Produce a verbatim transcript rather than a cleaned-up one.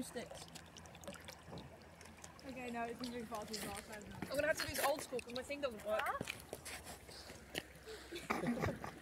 two sticks. Okay, no, it's moving faster than last time. I'm gonna have to do this old school because my thing doesn't work.